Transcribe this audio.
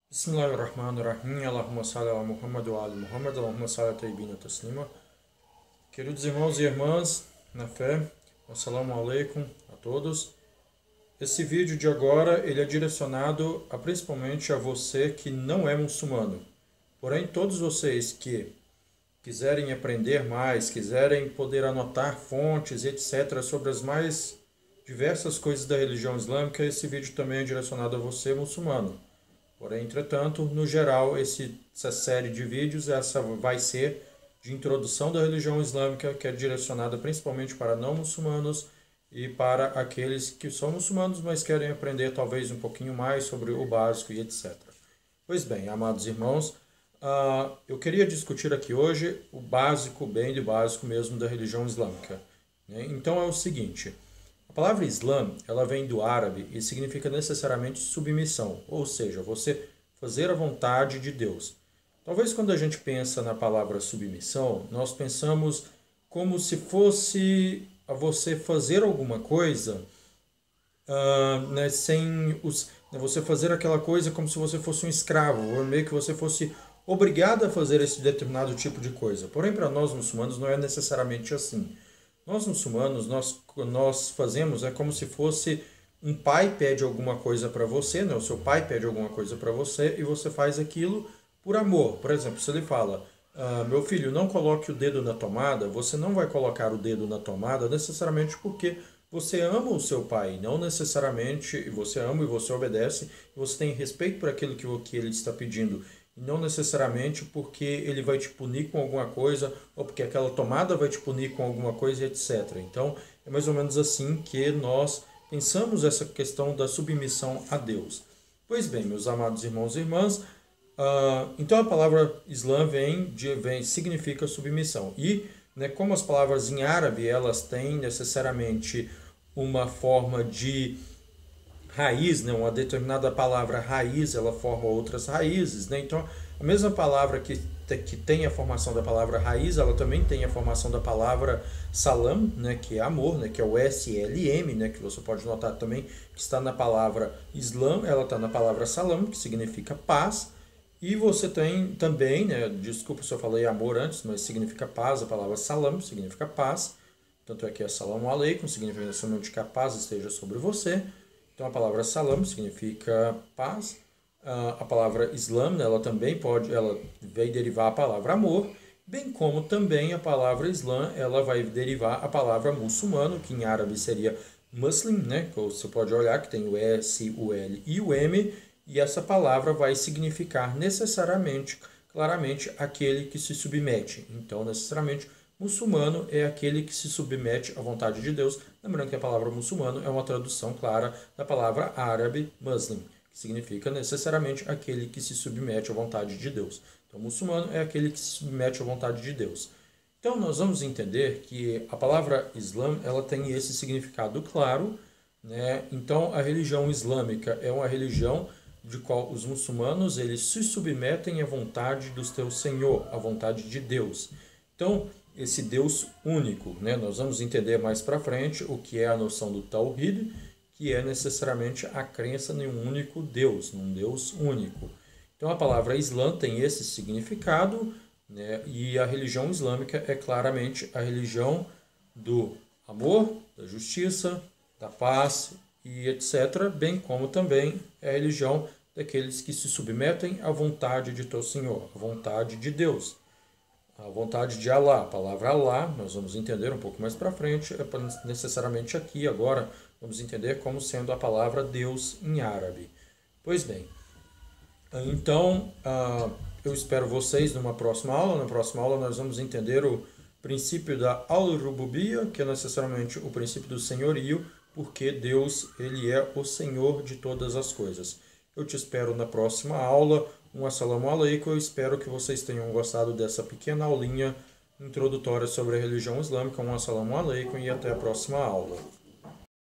Bismillahirrahmanirrahim. Allahumma salli ala Muhammad wa ali Muhammad. Allahumma salli ala tayyibin taslima. Queridos irmãos e irmãs, na fé, assalamu alaikum a todos. Esse vídeo de agora, ele é direcionado principalmente a você que não é muçulmano. Porém, todos vocês que quiserem aprender mais, quiserem poder anotar fontes, etc., sobre as mais diversas coisas da religião islâmica, esse vídeo também é direcionado a você muçulmano. Porém, entretanto, no geral, essa série de vídeos essa vai ser de introdução da religião islâmica, que é direcionada principalmente para não muçulmanos e para aqueles que são muçulmanos, mas querem aprender talvez um pouquinho mais sobre o básico e etc. Pois bem, amados irmãos, eu queria discutir aqui hoje o básico, bem de básico mesmo da religião islâmica. Então é o seguinte: a palavra Islã, ela vem do árabe e significa necessariamente submissão, ou seja, você fazer a vontade de Deus. Talvez quando a gente pensa na palavra submissão, nós pensamos como se fosse a você fazer alguma coisa, você fazer aquela coisa como se você fosse um escravo, ou meio que você fosse obrigado a fazer esse determinado tipo de coisa. Porém, para nós muçulmanos não é necessariamente assim. Nós muçulmanos, nós fazemos como se fosse um pai pede alguma coisa para você, né? O seu pai pede alguma coisa para você e você faz aquilo por amor. Por exemplo, se ele fala, meu filho, não coloque o dedo na tomada, você não vai colocar o dedo na tomada necessariamente porque você ama o seu pai, não necessariamente você ama e você obedece, você tem respeito por aquilo que ele está pedindo. Não necessariamente porque ele vai te punir com alguma coisa ou porque aquela tomada vai te punir com alguma coisa, etc. Então, é mais ou menos assim que nós pensamos essa questão da submissão a Deus. Pois bem, meus amados irmãos e irmãs, então a palavra Islã significa submissão. E como as palavras em árabe, elas têm necessariamente uma forma de raiz, uma determinada palavra raiz, ela forma outras raízes, Então, a mesma palavra que tem a formação da palavra raiz, ela também tem a formação da palavra salam, que é amor, que é o SLM, que você pode notar também que está na palavra Islã, ela está na palavra salam, que significa paz, e você tem também, desculpa se eu falei amor antes, mas significa paz, a palavra salam significa paz, tanto é que é salamu alaikum, significa necessariamente que a paz esteja sobre você. Então a palavra salam significa paz. A palavra Islã, ela também vai derivar a palavra amor, bem como também a palavra Islã, ela vai derivar a palavra muçulmano, que em árabe seria muslim, que você pode olhar que tem o S, o L e o M, e essa palavra vai significar necessariamente, claramente, aquele que se submete. Então, necessariamente, muçulmano é aquele que se submete à vontade de Deus. Lembrando que a palavra muçulmano é uma tradução clara da palavra árabe muslim, que significa necessariamente aquele que se submete à vontade de Deus. Então, muçulmano é aquele que se submete à vontade de Deus. Então, nós vamos entender que a palavra Islã, ela tem esse significado claro, Então, a religião islâmica é uma religião de qual os muçulmanos eles se submetem à vontade do seu Senhor, à vontade de Deus. Então, esse Deus único, Nós vamos entender mais para frente o que é a noção do Tawhid, que é necessariamente a crença em um único Deus, num Deus único. Então a palavra Islã tem esse significado, E a religião islâmica é claramente a religião do amor, da justiça, da paz e etc., bem como também é a religião daqueles que se submetem à vontade de teu Senhor, à vontade de Deus. A vontade de Allah, a palavra Allah, nós vamos entender um pouco mais para frente, necessariamente aqui agora vamos entender como sendo a palavra Deus em árabe. Pois bem, então eu espero vocês numa próxima aula. Na próxima aula nós vamos entender o princípio da al-rububiyya, que é necessariamente o princípio do senhorio, porque Deus ele é o Senhor de todas as coisas. Eu te espero na próxima aula. Assalamu alaikum. Eu espero que vocês tenham gostado dessa pequena aulinha introdutória sobre a religião islâmica. Assalamu alaikum e até a próxima aula.